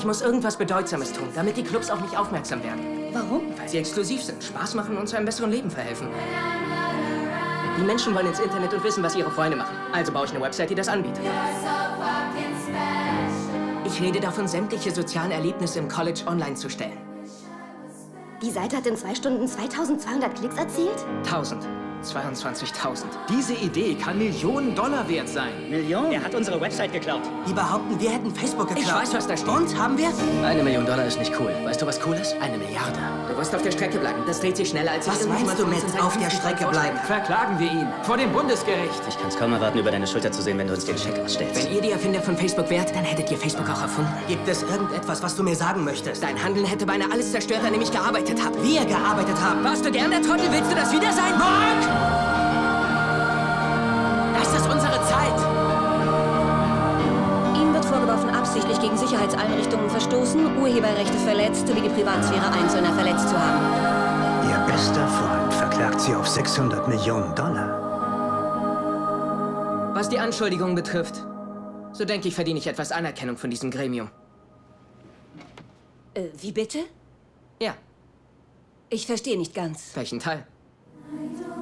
muss irgendwas Bedeutsames tun, damit die Clubs auf mich aufmerksam werden. Warum? Weil sie exklusiv sind, Spaß machen und zu einem besseren Leben verhelfen. Die Menschen wollen ins Internet und wissen, was ihre Freunde machen. Also baue ich eine Website, die das anbietet. Ich rede davon, sämtliche sozialen Erlebnisse im College online zu stellen. Die Seite hat in 2 Stunden 2200 Klicks erzielt? 22.000. Diese Idee kann Millionen Dollar wert sein. Millionen? Er hat unsere Website geklaut. Die behaupten, wir hätten Facebook geklaut. Ich weiß, was da steht. Und, haben wir? $1 Million ist nicht cool. Weißt du, was cool ist? 1 Milliarde. Du wirst auf der Strecke bleiben. Das dreht sich schneller, als Was ich meinst du mit irgendjemand auf der von uns in Strecke seinen bleiben? Verklagen wir ihn. Vor dem Bundesgericht. Ich kann es kaum erwarten, über deine Schulter zu sehen, wenn du uns den Scheck ausstellst. Wenn ihr die Erfinder von Facebook wärt, dann hättet ihr Facebook auch erfunden. Gibt es irgendetwas, was du mir sagen möchtest? Dein Handeln hätte beinahe alles zerstört, an dem ich gearbeitet habe. Wir gearbeitet haben. Warst du gern der Trottel? Willst du das wieder sein? Mark! Das ist unsere Zeit! Ihm wird vorgeworfen, absichtlich gegen Sicherheitseinrichtungen verstoßen, Urheberrechte verletzt sowie die Privatsphäre Einzelner verletzt zu haben. Ihr bester Freund verklagt sie auf $600 Millionen. Was die Anschuldigungen betrifft, so denke ich, verdiene ich etwas Anerkennung von diesem Gremium. Wie bitte? Ja, Ich verstehe nicht ganz. welchen Teil? I don't